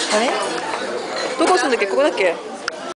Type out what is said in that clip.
あれどこ住んだっけ？ここだっけ？